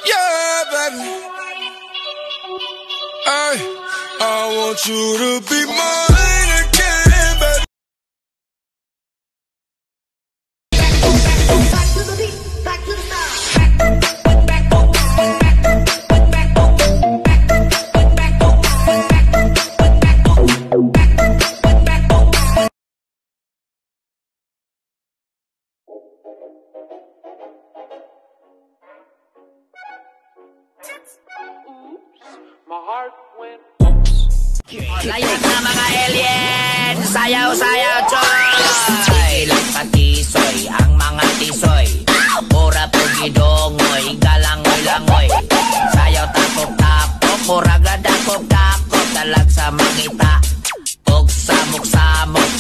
Yeah, baby. I want you to be mine again, baby. Back to the beat, back to the start. My heart went oops. Layas na mga alien, sayaw-sayaw choy. Ilang patisoy, ang mga tisoy. Pura pugidongoy, galangoy-langoy. Sayaw tapok-tapok, murag na dakop-dakop. Dalag sa mangita, og samok-samok.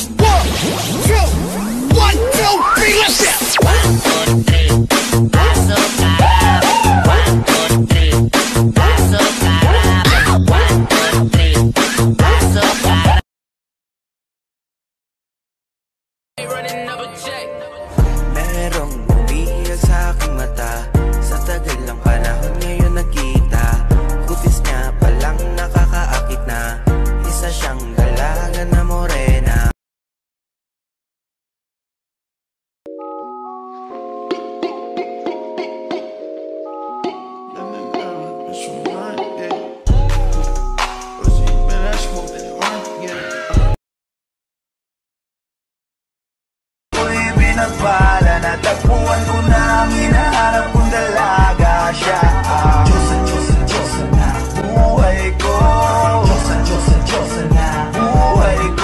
1, 2, 3, let's go! 1, 2, 3, pasok karap. 1, 2, 3, pasok karap. 1, 2, 3, pasok karap. Merong bumihiyag sa aking mata. Sa tagal ng panahon ngayon nakita. Kutis niya palang nakakaakit na. Isa siyang dalaga na morena. Nagpala, natagpuan ko na ang hinahanap kong dalaga siya. Diyosa, Diyosa, Diyosa na buhay ko. Diyosa, Diyosa, Diyosa na buhay ko.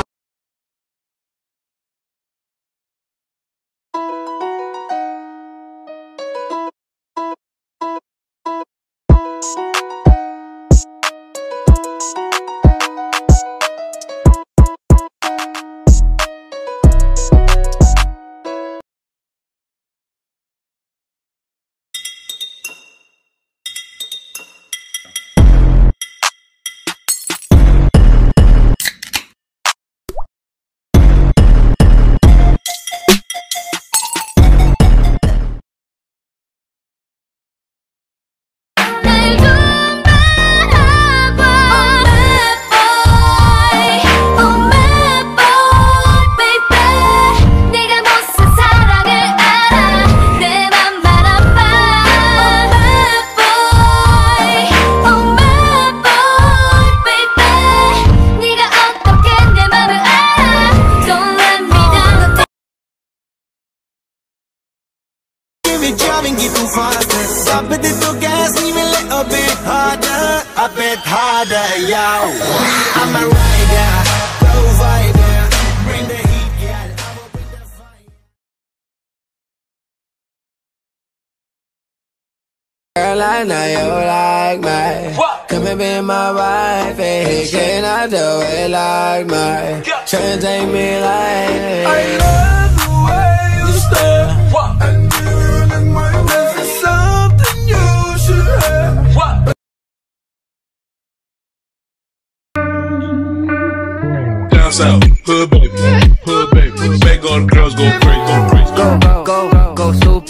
Driving you too fast. Stop it to gas, leave it a bit harder, yo. I'm a rider, provider. Bring the heat, yeah. I will bring the fire. Girl, I know you like me. Come and be my wife, and can I do it like me? Try and take me like I love the way you stare. And you in my mess is something you should have. Down south, hood baby, beg all the girls go crazy, go crazy. Go super